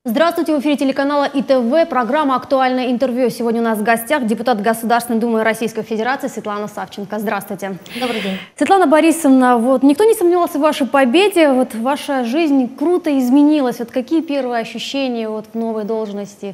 Здравствуйте, в эфире телеканала ИТВ, программа «Актуальное интервью». Сегодня у нас в гостях депутат Государственной Думы Российской Федерации Светлана Савченко. Здравствуйте. Добрый день. Светлана Борисовна, никто не сомневался в вашей победе, ваша жизнь круто изменилась. Какие первые ощущения в новой должности?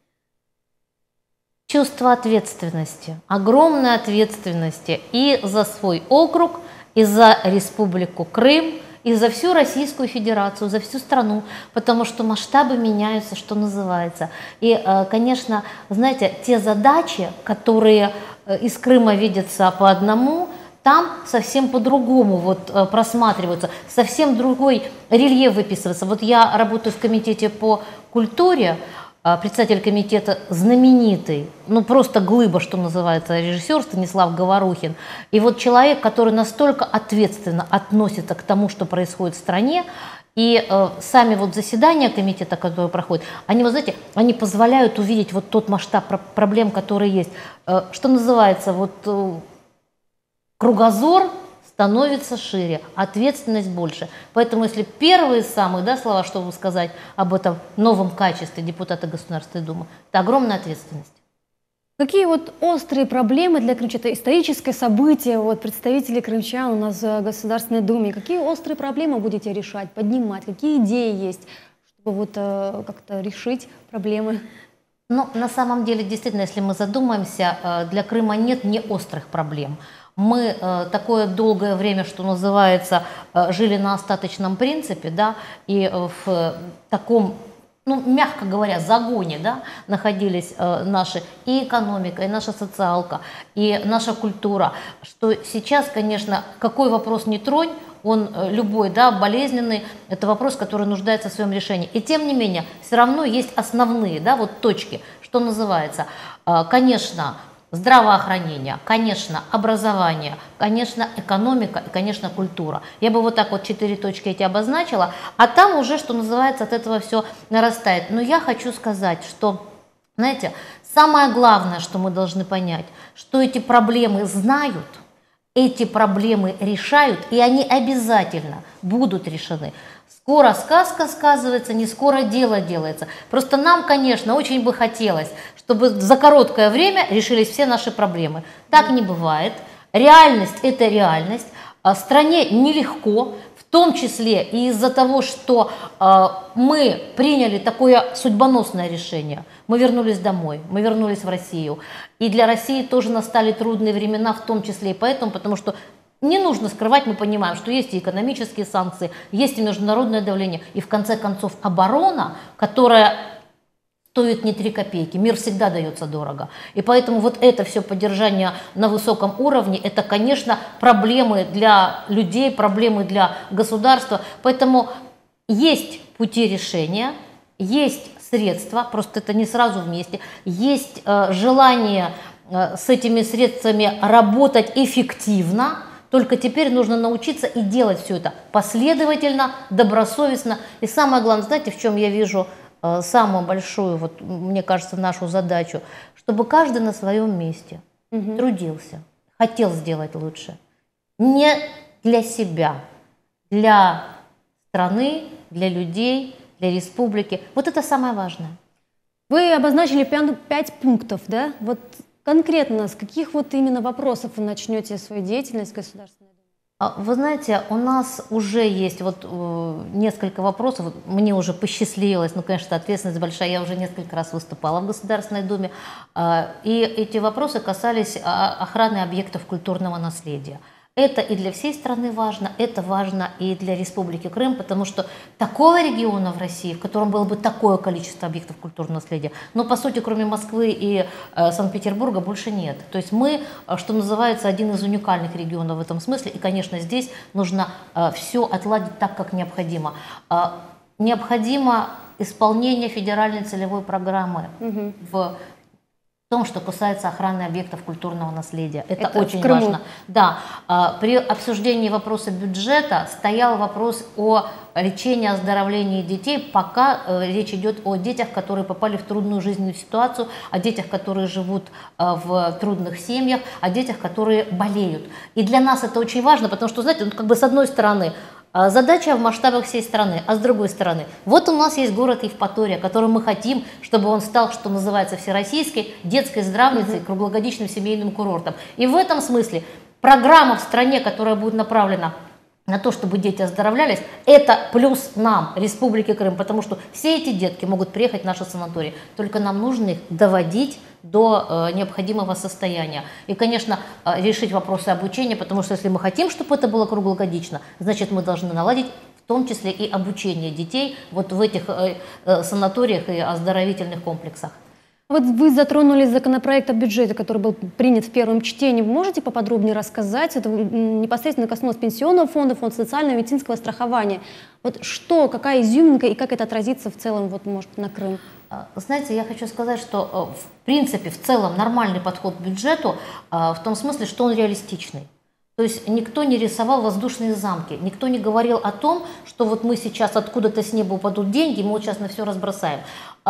Чувство ответственности, огромной ответственности и за свой округ, и за Республику Крым, и за всю Российскую Федерацию, за всю страну, потому что масштабы меняются, что называется. И, конечно, знаете, те задачи, которые из Крыма видятся по одному, там совсем по-другому просматриваются, совсем другой рельеф выписывается. Я работаю в комитете по культуре, председатель комитета знаменитый, просто глыба, что называется, режиссер Станислав Говорухин. И человек, который настолько ответственно относится к тому, что происходит в стране, и сами заседания комитета, которые проходят, они, знаете, они позволяют увидеть тот масштаб проблем, которые есть. Что называется, кругозор становится шире, ответственность больше. Поэтому если первые самые слова, чтобы сказать об этом новом качестве депутата Государственной Думы, это огромная ответственность. Какие острые проблемы для крымчан, это историческое событие, представители крымчан у нас в Государственной Думе, какие острые проблемы будете решать, поднимать, какие идеи есть, чтобы как-то решить проблемы? На самом деле, действительно, если мы задумаемся, для Крыма нет неострых проблем. Мы такое долгое время, что называется, жили на остаточном принципе, и в таком, мягко говоря, загоне, находились наши и экономика, и наша социалка, и наша культура, что сейчас, конечно, какой вопрос не тронь, он любой, болезненный, это вопрос, который нуждается в своем решении. И тем не менее, все равно есть основные, точки, что называется, конечно, здравоохранение, конечно, образование, конечно, экономика и, конечно, культура. Я бы 4 точки эти обозначила, а там уже, что называется, от этого все нарастает. Но я хочу сказать, что, знаете, самое главное, что мы должны понять, что эти проблемы знают, эти проблемы решают, и они обязательно будут решены. Скоро сказка сказывается, не скоро дело делается. Просто нам, конечно, очень бы хотелось, чтобы за короткое время решились все наши проблемы. Так не бывает. Реальность – это реальность. Стране нелегко, в том числе и из-за того, что мы приняли такое судьбоносное решение. Мы вернулись домой, мы вернулись в Россию. И для России тоже настали трудные времена, в том числе и поэтому, потому что не нужно скрывать, мы понимаем, что есть и экономические санкции, есть и международное давление, и в конце концов оборона, которая стоит не 3 копейки, мир всегда дается дорого. И поэтому это все поддержание на высоком уровне, это, конечно, проблемы для людей, проблемы для государства. Поэтому есть пути решения, есть средства, просто это не сразу вместе, есть желание с этими средствами работать эффективно. Только теперь нужно научиться и делать все это последовательно, добросовестно. И самое главное, знаете, в чем я вижу самую большую, мне кажется, нашу задачу, чтобы каждый на своем месте трудился, хотел сделать лучше. Не для себя, для страны, для людей, для республики. Это самое важное. Вы обозначили 5 пунктов, да? Конкретно, с каких именно вопросов вы начнете свою деятельность государственной? Вы знаете, у нас уже есть несколько вопросов, мне уже посчастливилось, конечно, ответственность большая, я уже несколько раз выступала в Государственной Думе, и эти вопросы касались охраны объектов культурного наследия. Это и для всей страны важно, это важно и для Республики Крым, потому что такого региона в России, в котором было бы такое количество объектов культурного наследия, по сути, кроме Москвы и Санкт-Петербурга, больше нет. То есть мы, что называется, один из уникальных регионов в этом смысле, и, конечно, здесь нужно все отладить так, как необходимо. Необходимо исполнение федеральной целевой программы в том, что касается охраны объектов культурного наследия. Это очень важно. Да, при обсуждении вопроса бюджета стоял вопрос о лечении, оздоровлении детей, пока речь идет о детях, которые попали в трудную жизненную ситуацию, о детях, которые живут в трудных семьях, о детях, которые болеют. И для нас это очень важно, потому что, знаете, с одной стороны, Задача в масштабах всей страны. А с другой стороны, вот у нас есть город Евпатория, который мы хотим, чтобы он стал, что называется, всероссийской детской здравницей, круглогодичным семейным курортом. И в этом смысле программа в стране, которая будет направлена на то, чтобы дети оздоровлялись, это плюс нам, Республике Крым, потому что все эти детки могут приехать в наши санатории, только нам нужно их доводить до необходимого состояния. И, конечно, решить вопросы обучения, потому что если мы хотим, чтобы это было круглогодично, значит, мы должны наладить в том числе и обучение детей вот в этих санаториях и оздоровительных комплексах. Вот вы затронули законопроект о бюджете, который был принят в первом чтении. Вы можете поподробнее рассказать? Это непосредственно коснулось пенсионного фонда, фонда социального и медицинского страхования. Вот что, какая изюминка и как это отразится в целом, вот, может, на Крым? Знаете, я хочу сказать, что в принципе, в целом нормальный подход к бюджету в том смысле, что он реалистичный. То есть никто не рисовал воздушные замки, никто не говорил о том, что вот мы сейчас откуда-то с неба упадут деньги, мы вот сейчас на все разбросаем.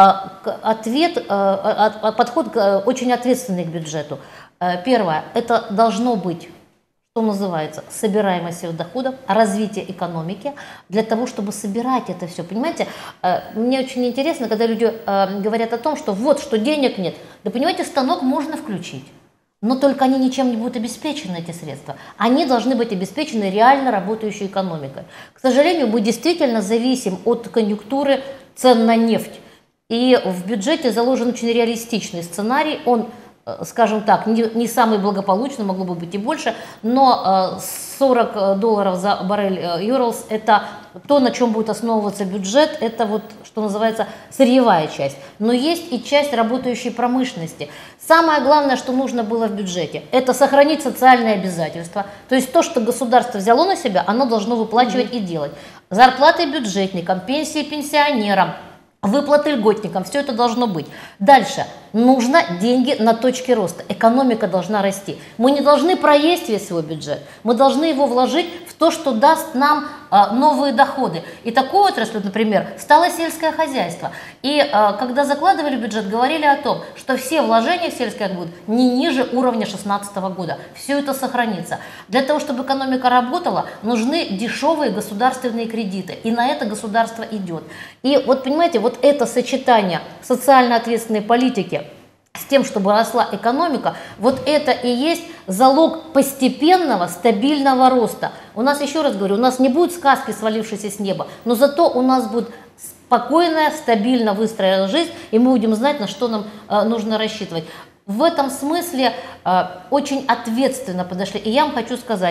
Подход очень ответственный к бюджету. Первое, это должно быть, что называется, собираемость всех доходов, развитие экономики, для того, чтобы собирать это все. Понимаете, мне очень интересно, когда люди говорят о том, что вот, что денег нет. Да понимаете, станок можно включить. Но только они ничем не будут обеспечены, эти средства. Они должны быть обеспечены реально работающей экономикой. К сожалению, мы действительно зависим от конъюнктуры цен на нефть. И в бюджете заложен очень реалистичный сценарий. Он, скажем так, не самый благополучный, могло бы быть и больше, но $40 за баррель Urals – это то, на чем будет основываться бюджет, это вот, что называется, сырьевая часть. Но есть и часть работающей промышленности. Самое главное, что нужно было в бюджете, это сохранить социальные обязательства. То есть то, что государство взяло на себя, оно должно выплачивать и делать. Зарплаты бюджетникам, пенсии пенсионерам, выплаты льготникам, все это должно быть. Дальше. Нужно деньги на точке роста. Экономика должна расти. Мы не должны проесть весь свой бюджет. Мы должны его вложить в то, что даст нам новые доходы. И такой отраслью, например, стало сельское хозяйство. И когда закладывали бюджет, говорили о том, что все вложения в сельское будут не ниже уровня 2016 года. Все это сохранится. Для того, чтобы экономика работала, нужны дешевые государственные кредиты. И на это государство идет. И вот понимаете, вот это сочетание социально ответственной политики с тем, чтобы росла экономика, вот это и есть залог постепенного, стабильного роста. У нас, еще раз говорю, у нас не будет сказки, свалившейся с неба, но зато у нас будет спокойная, стабильно выстроена жизнь, и мы будем знать, на что нам нужно рассчитывать. В этом смысле очень ответственно подошли. И я вам хочу сказать,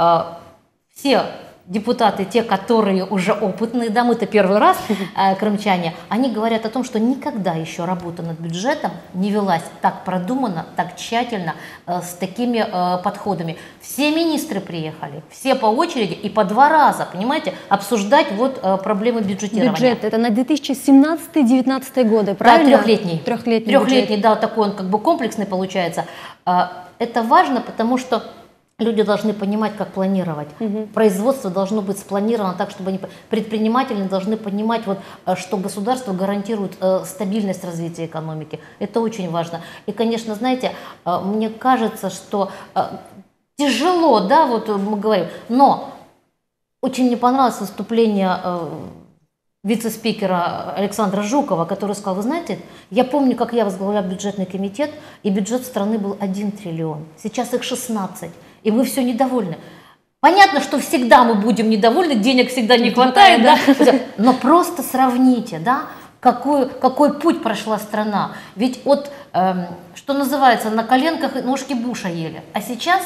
все депутаты, те, которые уже опытные, да, мы-то первый раз, крымчане, они говорят о том, что никогда еще работа над бюджетом не велась так продуманно, так тщательно, с такими подходами. Все министры приехали, все по очереди и по 2 раза, понимаете, обсуждать вот проблемы бюджетирования. Бюджет, это на 2017-2019 годы, правильно? Да, трехлетний, да, такой он как бы комплексный получается. Это важно, потому что люди должны понимать, как планировать. Производство должно быть спланировано так, чтобы предприниматели должны понимать, вот, что государство гарантирует стабильность развития экономики. Это очень важно. И, конечно, знаете, мне кажется, что тяжело, да, вот мы говорим, но очень мне понравилось выступление вице-спикера Александра Жукова, который сказал: вы знаете, я помню, как я возглавляла бюджетный комитет, и бюджет страны был 1 триллион, сейчас их 16. И мы все недовольны. Понятно, что всегда мы будем недовольны, денег всегда не хватает, да? Но просто сравните, да, какой путь прошла страна. Ведь от, что называется, на коленках ножки Буша ели. А сейчас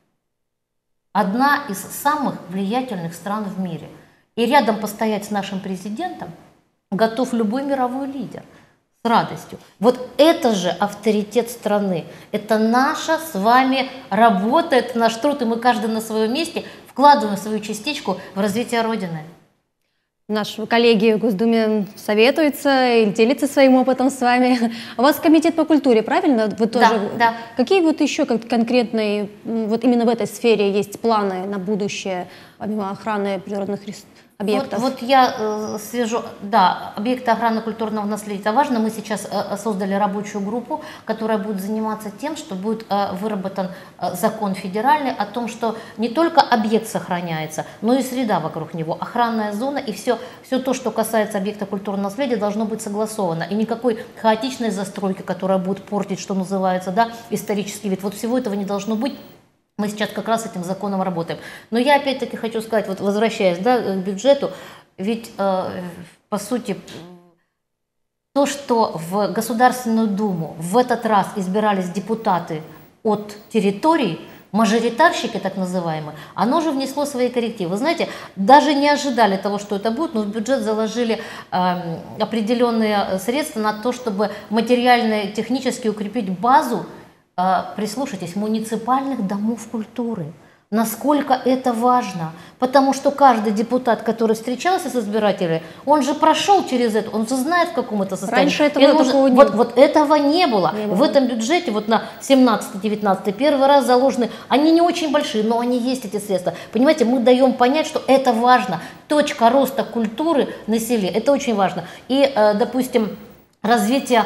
одна из самых влиятельных стран в мире. И рядом постоять с нашим президентом готов любой мировой лидер. С радостью. Вот это же авторитет страны. Это наша с вами работа, это наш труд, и мы каждый на своем месте вкладываем свою частичку в развитие Родины. Наши коллеги в Госдуме советуются и делятся своим опытом с вами. У вас комитет по культуре, правильно? Вы тоже... Да. Какие вот еще конкретные, вот именно в этой сфере есть планы на будущее, помимо охраны природных объектов? Вот я свяжу, да, объекты охраны культурного наследия, это важно. Мы сейчас создали рабочую группу, которая будет заниматься тем, что будет выработан закон федеральный о том, что не только объект сохраняется, но и среда вокруг него, охранная зона и все то, что касается объекта культурного наследия, должно быть согласовано. И никакой хаотичной застройки, которая будет портить, что называется, да, исторический вид. Вот всего этого не должно быть. Мы сейчас как раз с этим законом работаем. Но я опять-таки хочу сказать, вот возвращаясь, да, к бюджету, ведь по сути то, что в Государственную Думу в этот раз избирались депутаты от территорий, мажоритарщики так называемые, оно же внесло свои коррективы. Вы знаете, даже не ожидали того, что это будет, но в бюджет заложили определенные средства на то, чтобы материально и технически укрепить базу, прислушайтесь, муниципальных домов культуры. Насколько это важно, потому что каждый депутат, который встречался с избирателями, он же прошел через это, он же знает, в каком это состоянии. Раньше этого такого не было. Вот этого не было. В этом бюджете вот на 17-19 первый раз заложены, они не очень большие, но они есть, эти средства. Понимаете, мы даем понять, что это важно. Точка роста культуры на селе, это очень важно. И, допустим, развитие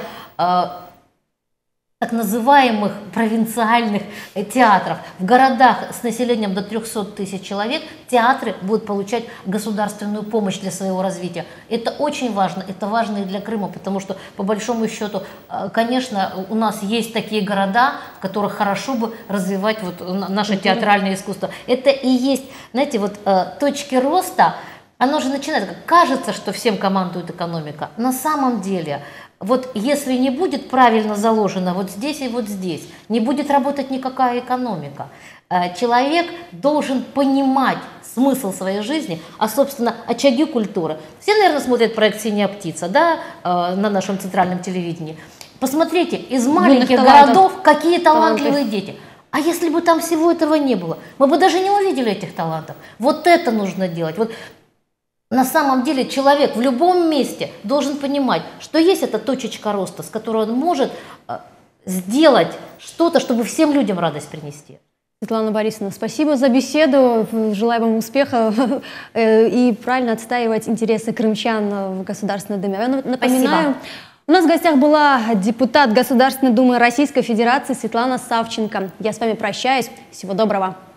так называемых провинциальных театров. В городах с населением до 300 тысяч человек театры будут получать государственную помощь для своего развития. Это очень важно, это важно и для Крыма, потому что по большому счету, конечно, у нас есть такие города, в которых хорошо бы развивать вот наше театральное искусство. Это и есть, знаете, вот точки роста, оно же начинается, кажется, что всем командует экономика. На самом деле, вот если не будет правильно заложено вот здесь и вот здесь, не будет работать никакая экономика. Человек должен понимать смысл своей жизни, а, собственно, очаги культуры. Все, наверное, смотрят проект «Синяя птица», да, на нашем центральном телевидении. Посмотрите, из маленьких городов какие талантливые дети. А если бы там всего этого не было, мы бы даже не увидели этих талантов. Вот это нужно делать. Вот на самом деле человек в любом месте должен понимать, что есть эта точечка роста, с которой он может сделать что-то, чтобы всем людям радость принести. Светлана Борисовна, спасибо за беседу. Желаю вам успеха и правильно отстаивать интересы крымчан в Государственной Думе. Я напоминаю, у нас в гостях была депутат Государственной Думы Российской Федерации Светлана Савченко. Я с вами прощаюсь. Всего доброго.